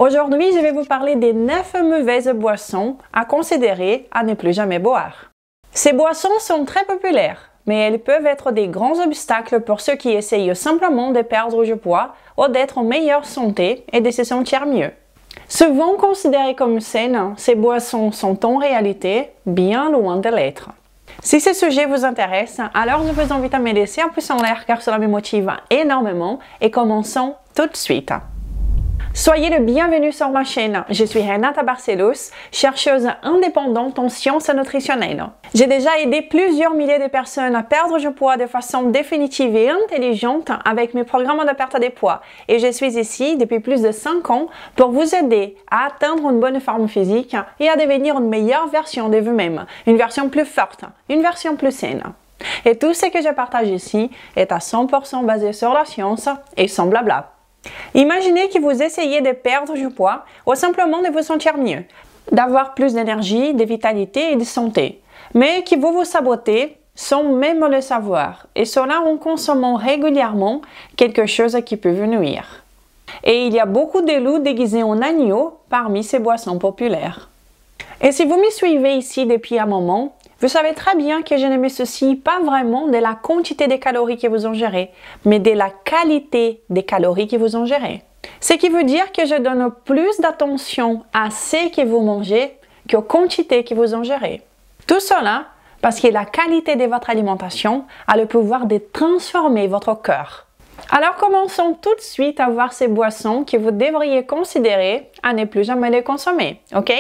Aujourd'hui, je vais vous parler des 9 mauvaises boissons à considérer à ne plus jamais boire. Ces boissons sont très populaires, mais elles peuvent être des grands obstacles pour ceux qui essayent simplement de perdre du poids ou d'être en meilleure santé et de se sentir mieux. Souvent considérées comme saines, ces boissons sont en réalité bien loin de l'être. Si ce sujet vous intéresse, alors je vous invite à me laisser un pouce en l'air car cela me motive énormément et commençons tout de suite. Soyez le bienvenu sur ma chaîne. Je suis Renata Barcelos, chercheuse indépendante en sciences nutritionnelles. J'ai déjà aidé plusieurs milliers de personnes à perdre du poids de façon définitive et intelligente avec mes programmes de perte de poids. Et je suis ici depuis plus de 5 ans pour vous aider à atteindre une bonne forme physique et à devenir une meilleure version de vous-même, une version plus forte, une version plus saine. Et tout ce que je partage ici est à 100% basé sur la science et sans blabla. Imaginez que vous essayez de perdre du poids ou simplement de vous sentir mieux, d'avoir plus d'énergie, de vitalité et de santé, mais que vous vous sabotez sans même le savoir, et cela en consommant régulièrement quelque chose qui peut vous nuire. Et il y a beaucoup de loups déguisés en agneaux parmi ces boissons populaires. Et si vous me suivez ici depuis un moment, vous savez très bien que je ne me soucie pas vraiment de la quantité de calories que vous ingérez, mais de la qualité des calories que vous ingérez. Ce qui veut dire que je donne plus d'attention à ce que vous mangez qu'aux quantités que vous ingérez. Tout cela parce que la qualité de votre alimentation a le pouvoir de transformer votre corps. Alors commençons tout de suite à voir ces boissons que vous devriez considérer à ne plus jamais les consommer, ok?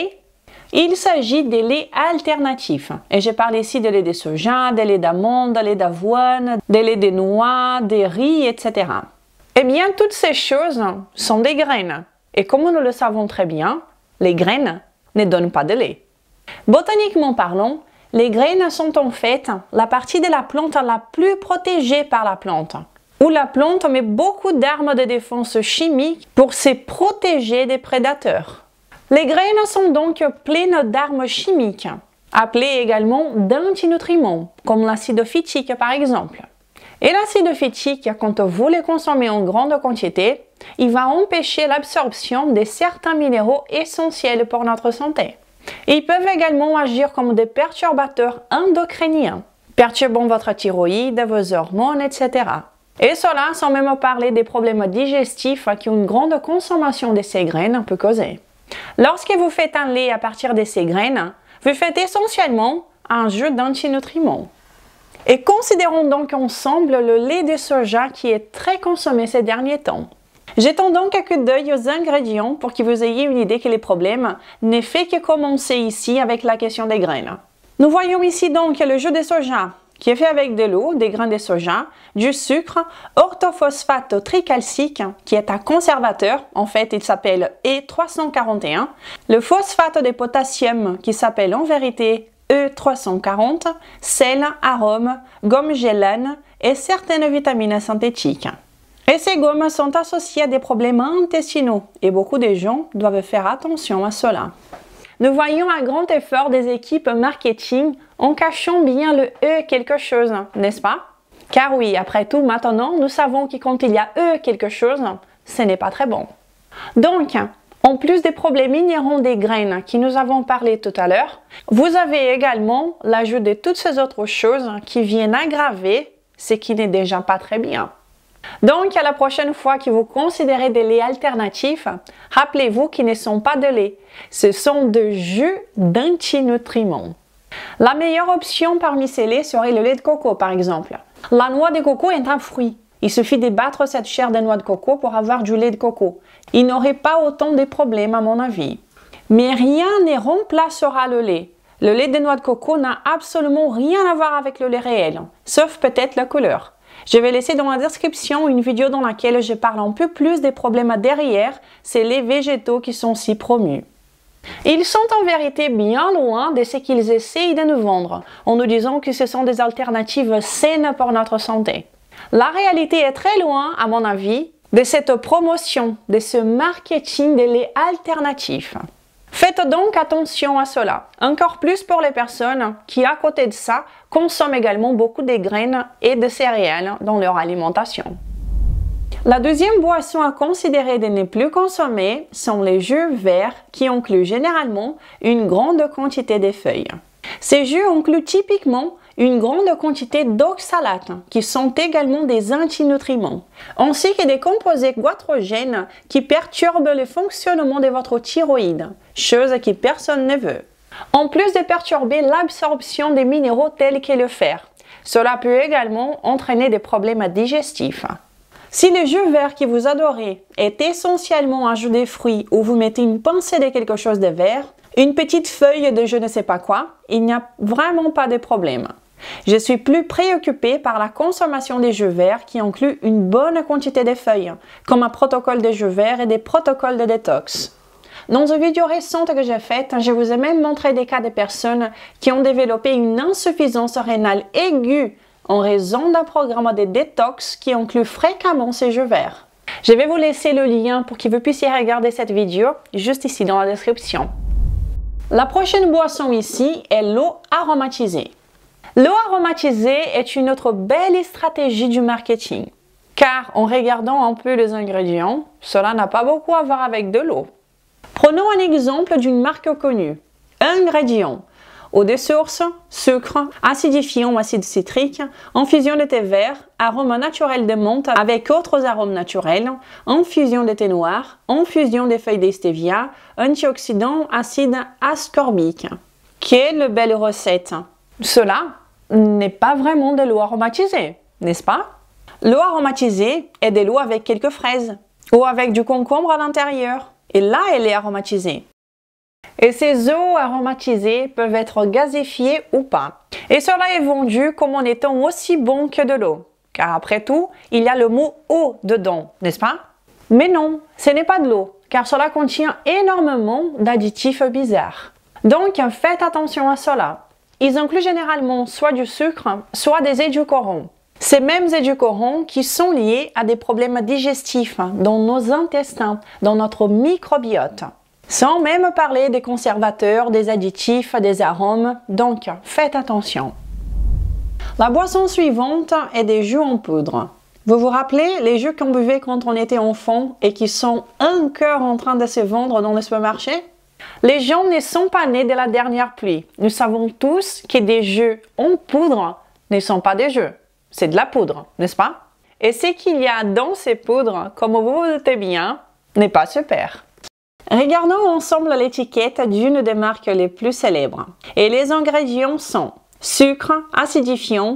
Il s'agit des laits alternatifs. Et je parle ici de lait de soja, de lait d'amande, de lait d'avoine, de lait de noix, de riz, etc. Eh bien, toutes ces choses sont des graines. Et comme nous le savons très bien, les graines ne donnent pas de lait. Botaniquement parlant, les graines sont en fait la partie de la plante la plus protégée par la plante, où la plante met beaucoup d'armes de défense chimiques pour se protéger des prédateurs. Les graines sont donc pleines d'armes chimiques, appelées également d'antinutriments, comme l'acide phytique par exemple. Et l'acide phytique, quand vous le consommez en grande quantité, il va empêcher l'absorption de certains minéraux essentiels pour notre santé. Ils peuvent également agir comme des perturbateurs endocriniens, perturbant votre thyroïde, vos hormones, etc. Et cela sans même parler des problèmes digestifs qu'une grande consommation de ces graines peut causer. Lorsque vous faites un lait à partir de ces graines, vous faites essentiellement un jeu d'antinutriments. Et considérons donc ensemble le lait de soja qui est très consommé ces derniers temps. Jetons donc un coup d'œil aux ingrédients pour que vous ayez une idée que les problèmes ne fait que commencer ici avec la question des graines. Nous voyons ici donc le jus de soja qui est fait avec de l'eau, des grains de soja, du sucre, orthophosphate tricalcique, qui est un conservateur, en fait il s'appelle E341, le phosphate de potassium, qui s'appelle en vérité E340, sel, arôme, gomme gélane et certaines vitamines synthétiques. Et ces gommes sont associées à des problèmes intestinaux, et beaucoup de gens doivent faire attention à cela. Nous voyons un grand effort des équipes marketing en cachant bien le E quelque chose, n'est-ce pas? Car oui, après tout, maintenant, nous savons que quand il y a E quelque chose, ce n'est pas très bon. Donc, en plus des problèmes inhérents des graines qui nous avons parlé tout à l'heure, vous avez également l'ajout de toutes ces autres choses qui viennent aggraver ce qui n'est déjà pas très bien. Donc, à la prochaine fois que vous considérez des laits alternatifs, rappelez-vous qu'ils ne sont pas de lait, ce sont de jus d'antinutriments. La meilleure option parmi ces laits serait le lait de coco par exemple. La noix de coco est un fruit. Il suffit de battre cette chair de noix de coco pour avoir du lait de coco. Il n'aurait pas autant de problèmes à mon avis. Mais rien ne remplacera le lait. Le lait de noix de coco n'a absolument rien à voir avec le lait réel, sauf peut-être la couleur. Je vais laisser dans la description une vidéo dans laquelle je parle un peu plus des problèmes derrière ces laits végétaux qui sont si promus. Ils sont en vérité bien loin de ce qu'ils essayent de nous vendre, en nous disant que ce sont des alternatives saines pour notre santé. La réalité est très loin, à mon avis, de cette promotion, de ce marketing des laits alternatifs. Faites donc attention à cela, encore plus pour les personnes qui, à côté de ça, consomment également beaucoup de graines et de céréales dans leur alimentation. La deuxième boisson à considérer de ne plus consommer sont les jus verts qui incluent généralement une grande quantité de feuilles. Ces jus incluent typiquement une grande quantité d'oxalates qui sont également des antinutriments, ainsi que des composés goitrogènes qui perturbent le fonctionnement de votre thyroïde, chose que personne ne veut. En plus de perturber l'absorption des minéraux tels que le fer, cela peut également entraîner des problèmes digestifs. Si le jus vert que vous adorez est essentiellement un jus de fruits où vous mettez une pincée de quelque chose de vert, une petite feuille de je ne sais pas quoi, il n'y a vraiment pas de problème. Je suis plus préoccupée par la consommation des jus verts qui incluent une bonne quantité de feuilles, comme un protocole de jus vert et des protocoles de détox. Dans une vidéo récente que j'ai faite, je vous ai même montré des cas de personnes qui ont développé une insuffisance rénale aiguë en raison d'un programme de détox qui inclut fréquemment ces jus verts. Je vais vous laisser le lien pour que vous puissiez regarder cette vidéo juste ici dans la description. La prochaine boisson ici est l'eau aromatisée. L'eau aromatisée est une autre belle stratégie du marketing, car en regardant un peu les ingrédients, cela n'a pas beaucoup à voir avec de l'eau. Prenons un exemple d'une marque connue. Ingrédients: eau de source, sucre, acidifiant ou acide citrique, infusion de thé vert, arôme naturel de menthe avec autres arômes naturels, infusion de thé noir, infusion de feuilles de stevia, antioxydant, acide ascorbique. Quelle belle recette! Cela n'est pas vraiment de l'eau aromatisée, n'est-ce pas? L'eau aromatisée est de l'eau avec quelques fraises ou avec du concombre à l'intérieur. Et là, elle est aromatisée. Et ces eaux aromatisées peuvent être gazéfiées ou pas. Et cela est vendu comme en étant aussi bon que de l'eau. Car après tout, il y a le mot eau dedans, n'est-ce pas? Mais non, ce n'est pas de l'eau, car cela contient énormément d'additifs bizarres. Donc, faites attention à cela. Ils incluent généralement soit du sucre, soit des édulcorants. Ces mêmes édulcorants qui sont liés à des problèmes digestifs dans nos intestins, dans notre microbiote. Sans même parler des conservateurs, des additifs, des arômes, donc faites attention. La boisson suivante est des jus en poudre. Vous vous rappelez les jus qu'on buvait quand on était enfant et qui sont encore en train de se vendre dans les supermarchés? Les gens ne sont pas nés de la dernière pluie. Nous savons tous que des jus en poudre ne sont pas des jus. C'est de la poudre, n'est-ce pas? Et ce qu'il y a dans ces poudres, comme vous vous doutez bien, n'est pas super. Regardons ensemble l'étiquette d'une des marques les plus célèbres. Et les ingrédients sont sucre, acidifiant,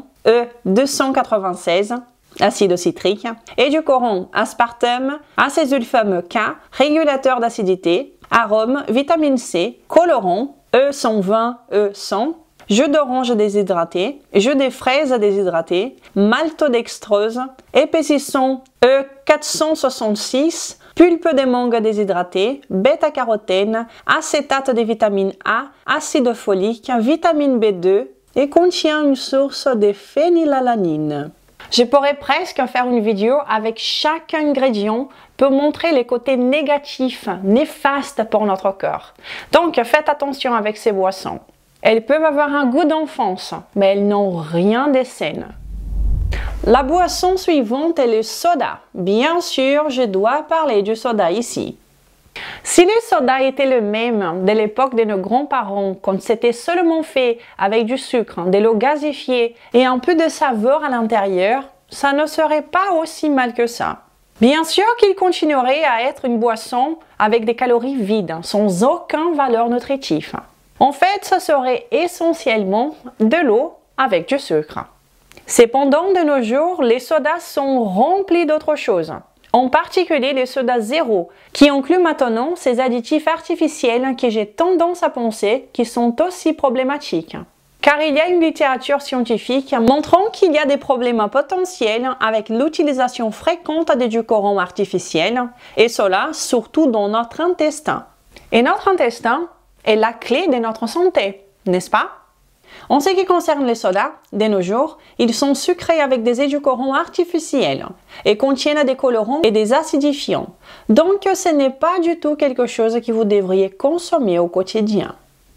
E296, acide citrique, édulcorant, aspartame, acésulfame K, régulateur d'acidité, arôme, vitamine C, colorant, E120, E100, jus d'orange déshydraté, jus de fraises déshydraté, maltodextrose, épaississant E466, pulpe de mangue déshydraté, bêta-carotène, acétate de vitamine A, acide folique, vitamine B2 et contient une source de phénylalanine. Je pourrais presque faire une vidéo avec chaque ingrédient pour montrer les côtés négatifs, néfastes pour notre corps. Donc faites attention avec ces boissons. Elles peuvent avoir un goût d'enfance, mais elles n'ont rien de sain. La boisson suivante est le soda. Bien sûr, je dois parler du soda ici. Si le soda était le même de l'époque de nos grands-parents, quand c'était seulement fait avec du sucre, de l'eau gazéfiée et un peu de saveur à l'intérieur, ça ne serait pas aussi mal que ça. Bien sûr qu'il continuerait à être une boisson avec des calories vides, sans aucune valeur nutritive. En fait, ce serait essentiellement de l'eau avec du sucre. Cependant, de nos jours, les sodas sont remplis d'autres choses. En particulier les sodas zéro, qui incluent maintenant ces additifs artificiels que j'ai tendance à penser qui sont aussi problématiques. Car il y a une littérature scientifique montrant qu'il y a des problèmes potentiels avec l'utilisation fréquente d'édulcorants artificiels, et cela surtout dans notre intestin. Et notre intestin est la clé de notre santé, n'est-ce pas? En ce qui concerne les sodas, de nos jours, ils sont sucrés avec des édulcorants artificiels et contiennent des colorants et des acidifiants. Donc, ce n'est pas du tout quelque chose que vous devriez consommer au quotidien.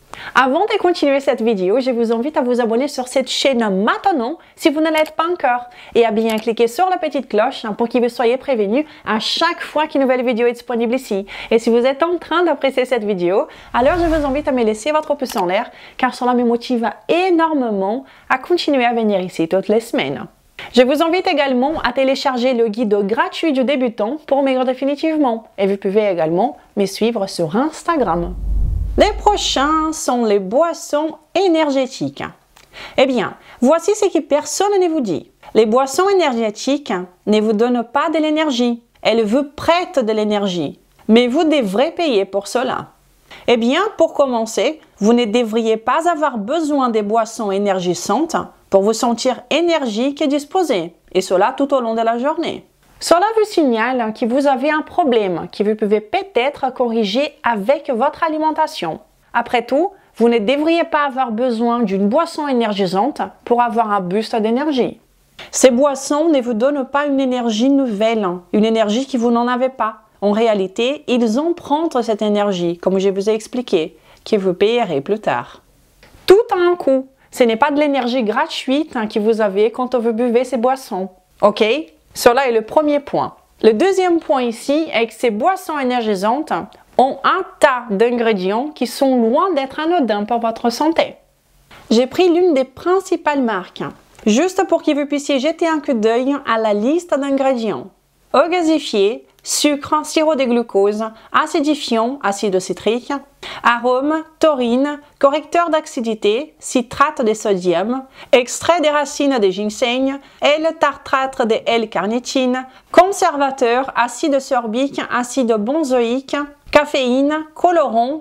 Avant de continuer cette vidéo, je vous invite à vous abonner sur cette chaîne maintenant si vous ne l'êtes pas encore et à bien cliquer sur la petite cloche pour que vous soyez prévenus à chaque fois qu'une nouvelle vidéo est disponible ici. Et si vous êtes en train d'apprécier cette vidéo, alors je vous invite à me laisser votre pouce en l'air car cela me motive énormément à continuer à venir ici toutes les semaines. Je vous invite également à télécharger le guide gratuit du débutant pour maigrir définitivement et vous pouvez également me suivre sur Instagram. Les prochains sont les boissons énergétiques. Eh bien, voici ce que personne ne vous dit. Les boissons énergétiques ne vous donnent pas de l'énergie. Elles vous prêtent de l'énergie. Mais vous devrez payer pour cela. Eh bien, pour commencer, vous ne devriez pas avoir besoin des boissons énergisantes pour vous sentir énergique et disposé. Et cela tout au long de la journée. Cela vous signale que vous avez un problème que vous pouvez peut-être corriger avec votre alimentation. Après tout, vous ne devriez pas avoir besoin d'une boisson énergisante pour avoir un boost d'énergie. Ces boissons ne vous donnent pas une énergie nouvelle, une énergie que vous n'en avez pas. En réalité, ils empruntent cette énergie, comme je vous ai expliqué, que vous payerez plus tard. Tout a un coût. Ce n'est pas de l'énergie gratuite que vous avez quand vous buvez ces boissons. Ok? Cela est le premier point. Le deuxième point ici est que ces boissons énergisantes ont un tas d'ingrédients qui sont loin d'être anodins pour votre santé. J'ai pris l'une des principales marques, juste pour que vous puissiez jeter un coup d'œil à la liste d'ingrédients. Eau gazéfiée, sucre, sirop de glucose, acidifiant, acide citrique, arôme, taurine, correcteur d'acidité, citrate de sodium, extrait des racines de ginseng, L-tartrate de L-carnitine, conservateur, acide sorbique, acide benzoïque, caféine, colorant,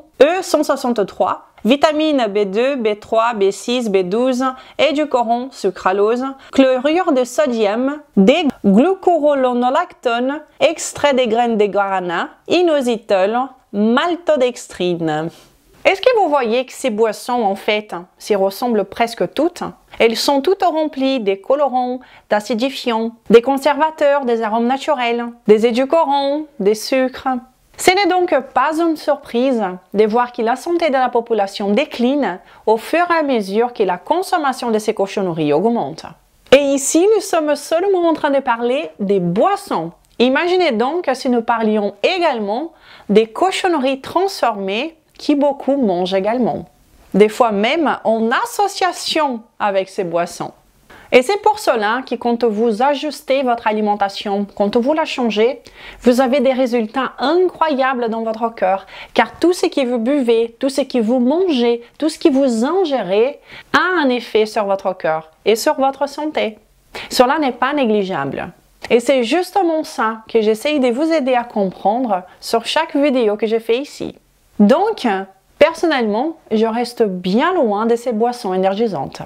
E163, vitamines B2, B3, B6, B12, édulcorant, sucralose, chlorure de sodium, D-glucuronolactone, extrait des graines de guarana, inositol, maltodextrine. Est-ce que vous voyez que ces boissons, en fait, s'y ressemblent presque toutes? Elles sont toutes remplies des colorants, d'acidifiants, des conservateurs, des arômes naturels, des édulcorants, des sucres. Ce n'est donc pas une surprise de voir que la santé de la population décline au fur et à mesure que la consommation de ces cochonneries augmente. Et ici, nous sommes seulement en train de parler des boissons. Imaginez donc si nous parlions également des cochonneries transformées qui beaucoup mangent également. Des fois même en association avec ces boissons. Et c'est pour cela que quand vous ajustez votre alimentation, quand vous la changez, vous avez des résultats incroyables dans votre corps. Car tout ce que vous buvez, tout ce que vous mangez, tout ce que vous ingérez a un effet sur votre corps et sur votre santé. Cela n'est pas négligeable. Et c'est justement ça que j'essaye de vous aider à comprendre sur chaque vidéo que je fais ici. Donc, personnellement, je reste bien loin de ces boissons énergisantes.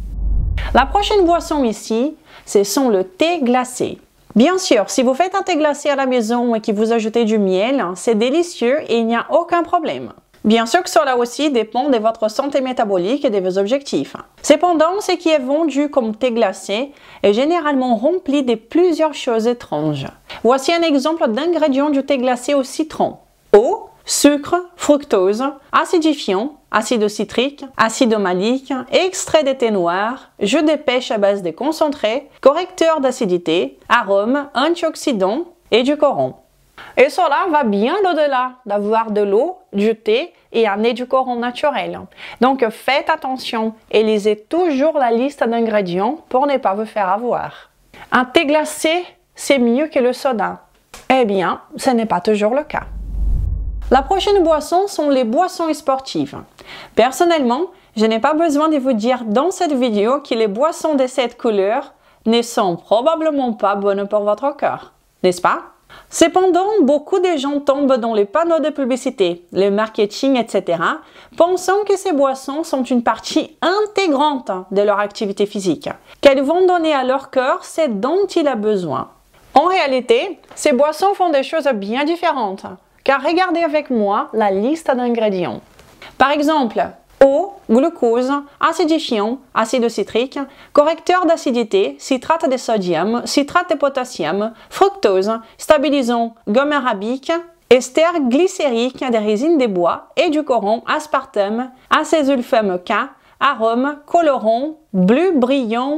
La prochaine boisson ici, ce sont le thé glacé. Bien sûr, si vous faites un thé glacé à la maison et que vous ajoutez du miel, c'est délicieux et il n'y a aucun problème. Bien sûr que cela aussi dépend de votre santé métabolique et de vos objectifs. Cependant, ce qui est vendu comme thé glacé est généralement rempli de plusieurs choses étranges. Voici un exemple d'ingrédients du thé glacé au citron. Eau, sucre, fructose, acidifiant, acide citrique, acide malique, extrait de thé noir, jus de pêche à base de concentré, correcteur d'acidité, arôme, antioxydant, édulcorant. Et cela va bien au-delà d'avoir de l'eau, du thé et un édulcorant naturel. Donc faites attention et lisez toujours la liste d'ingrédients pour ne pas vous faire avoir. Un thé glacé, c'est mieux que le soda. Eh bien, ce n'est pas toujours le cas. La prochaine boisson sont les boissons sportives. Personnellement, je n'ai pas besoin de vous dire dans cette vidéo que les boissons de cette couleur ne sont probablement pas bonnes pour votre corps, n'est-ce pas? Cependant, beaucoup de gens tombent dans les panneaux de publicité, le marketing, etc., pensant que ces boissons sont une partie intégrante de leur activité physique, qu'elles vont donner à leur corps ce dont il a besoin. En réalité, ces boissons font des choses bien différentes. Car regardez avec moi la liste d'ingrédients. Par exemple, eau, glucose, acidifiant, acide citrique, correcteur d'acidité, citrate de sodium, citrate de potassium, fructose, stabilisant, gomme arabique, ester glycérique des résines des bois, édulcorant, aspartame, acésulfame K, arôme, colorant, bleu brillant,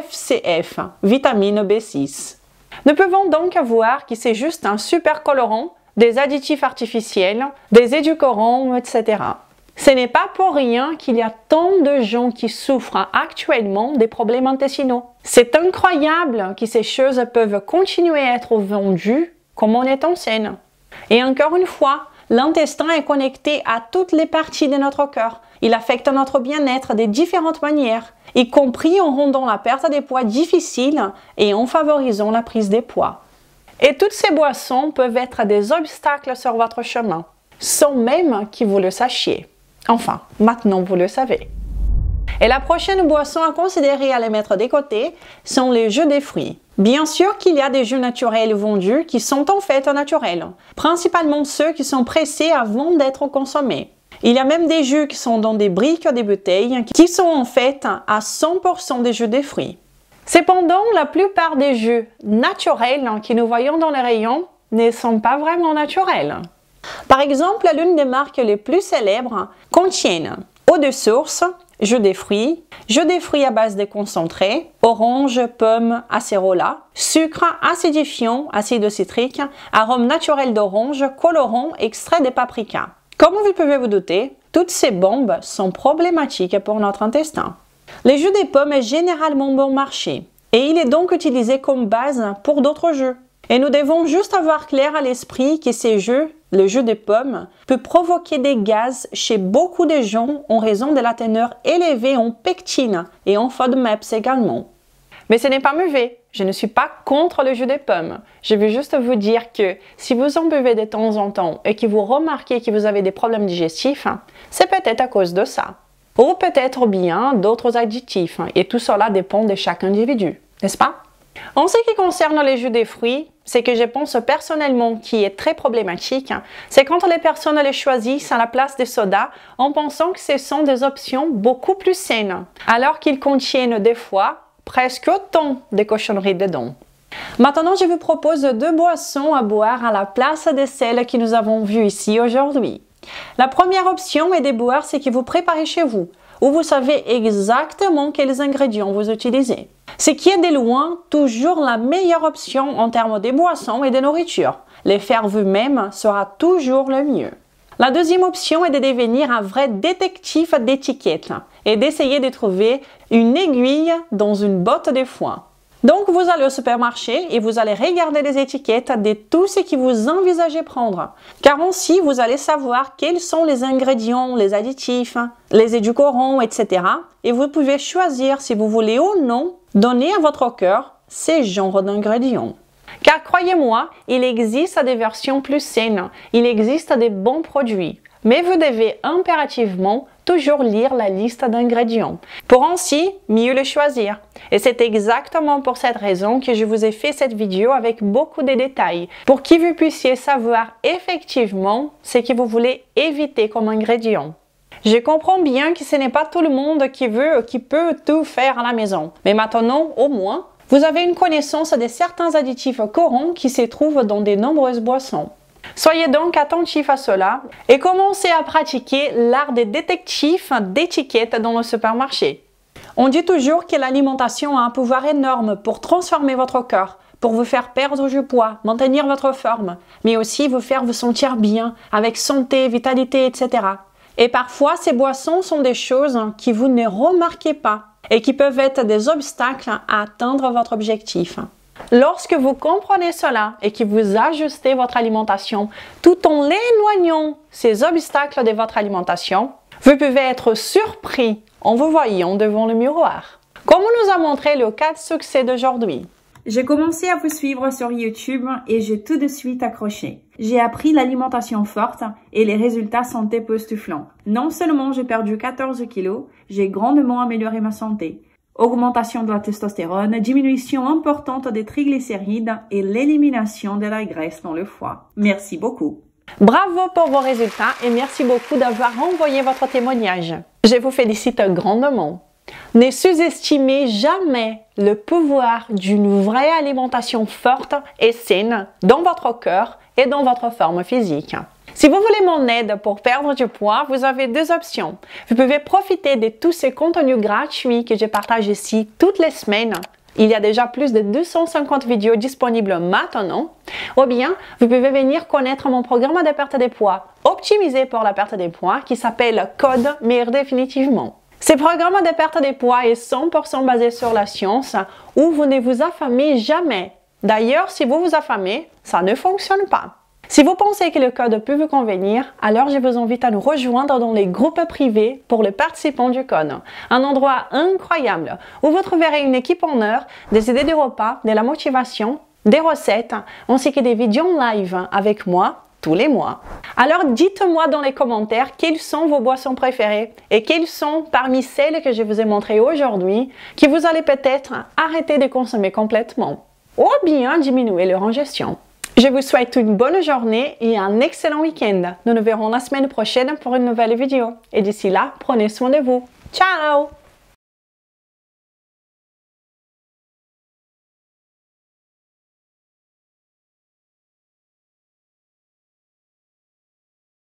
FCF, vitamine B6. Nous pouvons donc voir que c'est juste un super colorant, des additifs artificiels, des édulcorants, etc. Ce n'est pas pour rien qu'il y a tant de gens qui souffrent actuellement des problèmes intestinaux. C'est incroyable que ces choses peuvent continuer à être vendues comme on est en scène. Et encore une fois, l'intestin est connecté à toutes les parties de notre corps. Il affecte notre bien-être de différentes manières, y compris en rendant la perte des poids difficile et en favorisant la prise des poids. Et toutes ces boissons peuvent être des obstacles sur votre chemin, sans même que vous le sachiez. Enfin, maintenant vous le savez. Et la prochaine boisson à considérer à les mettre de côté sont les jus de fruits. Bien sûr qu'il y a des jus naturels vendus qui sont en fait naturels, principalement ceux qui sont pressés avant d'être consommés. Il y a même des jus qui sont dans des briques, des bouteilles, qui sont en fait à 100% des jus de fruits. Cependant, la plupart des jus naturels que nous voyons dans les rayons ne sont pas vraiment naturels. Par exemple, l'une des marques les plus célèbres contient eau de source, jus de fruits à base de concentré, orange, pomme, acérola, sucre, acidifiant, acide citrique, arôme naturel d'orange, colorant, extrait de paprika. Comme vous pouvez vous douter, toutes ces bombes sont problématiques pour notre intestin. Le jus de pomme est généralement bon marché et il est donc utilisé comme base pour d'autres jus. Et nous devons juste avoir clair à l'esprit que ces jus, le jus de pomme, peut provoquer des gaz chez beaucoup de gens en raison de la teneur élevée en pectine et en FODMAPs également. Mais ce n'est pas mauvais, je ne suis pas contre le jus de pomme. Je veux juste vous dire que si vous en buvez de temps en temps et que vous remarquez que vous avez des problèmes digestifs, c'est peut-être à cause de ça. Ou peut-être bien d'autres additifs, et tout cela dépend de chaque individu, n'est-ce pas? En ce qui concerne les jus de fruits, ce que je pense personnellement qui est très problématique, c'est quand les personnes les choisissent à la place des sodas en pensant que ce sont des options beaucoup plus saines, alors qu'ils contiennent des fois presque autant de cochonneries dedans. Maintenant, je vous propose 2 boissons à boire à la place de celles que nous avons vues ici aujourd'hui. La première option est de boire ce que vous préparez chez vous, où vous savez exactement quels ingrédients vous utilisez. Ce qui est de loin toujours la meilleure option en termes de boissons et de nourriture. Les faire vous-même sera toujours le mieux. La deuxième option est de devenir un vrai détective d'étiquette et d'essayer de trouver une aiguille dans une botte de foin. Donc vous allez au supermarché et vous allez regarder les étiquettes de tout ce que vous envisagez prendre. Car ainsi vous allez savoir quels sont les ingrédients, les additifs, les édulcorants, etc. Et vous pouvez choisir si vous voulez ou non donner à votre cœur ces genres d'ingrédients. Car croyez-moi, il existe des versions plus saines, il existe des bons produits. Mais vous devez impérativement toujours lire la liste d'ingrédients pour ainsi mieux les choisir. Et c'est exactement pour cette raison que je vous ai fait cette vidéo avec beaucoup de détails pour que vous puissiez savoir effectivement ce que vous voulez éviter comme ingrédient. Je comprends bien que ce n'est pas tout le monde qui veut ou qui peut tout faire à la maison. Mais maintenant, au moins, vous avez une connaissance de certains additifs courants qui se trouvent dans de nombreuses boissons. Soyez donc attentifs à cela et commencez à pratiquer l'art des détectives d'étiquettes dans le supermarché. On dit toujours que l'alimentation a un pouvoir énorme pour transformer votre corps, pour vous faire perdre du poids, maintenir votre forme, mais aussi vous faire vous sentir bien, avec santé, vitalité, etc. Et parfois, ces boissons sont des choses que vous ne remarquez pas et qui peuvent être des obstacles à atteindre votre objectif. Lorsque vous comprenez cela et que vous ajustez votre alimentation tout en éloignant ces obstacles de votre alimentation, vous pouvez être surpris en vous voyant devant le miroir. Comme nous a montré le cas de succès d'aujourd'hui. J'ai commencé à vous suivre sur YouTube et j'ai tout de suite accroché. J'ai appris l'alimentation forte et les résultats sont époustouflants. Non seulement j'ai perdu 14 kilos, j'ai grandement amélioré ma santé. Augmentation de la testostérone, diminution importante des triglycérides et l'élimination de la graisse dans le foie. Merci beaucoup. Bravo pour vos résultats et merci beaucoup d'avoir envoyé votre témoignage. Je vous félicite grandement. Ne sous-estimez jamais le pouvoir d'une vraie alimentation forte et saine dans votre cœur et dans votre forme physique. Si vous voulez mon aide pour perdre du poids, vous avez deux options. Vous pouvez profiter de tous ces contenus gratuits que je partage ici toutes les semaines. Il y a déjà plus de 250 vidéos disponibles maintenant. Ou bien, vous pouvez venir connaître mon programme de perte de poids optimisé pour la perte de poids qui s'appelle Code Maigrir Définitivement. Ce programme de perte de poids est 100% basé sur la science où vous ne vous affamez jamais. D'ailleurs, si vous vous affamez, ça ne fonctionne pas. Si vous pensez que le code peut vous convenir, alors je vous invite à nous rejoindre dans les groupes privés pour les participants du code. Un endroit incroyable où vous trouverez une équipe en heure, des idées de repas, de la motivation, des recettes, ainsi que des vidéos en live avec moi tous les mois. Alors dites-moi dans les commentaires quelles sont vos boissons préférées et quelles sont parmi celles que je vous ai montrées aujourd'hui que vous allez peut-être arrêter de consommer complètement ou bien diminuer leur ingestion. Je vous souhaite une bonne journée et un excellent week-end. Nous nous verrons la semaine prochaine pour une nouvelle vidéo. Et d'ici là, prenez soin de vous. Ciao!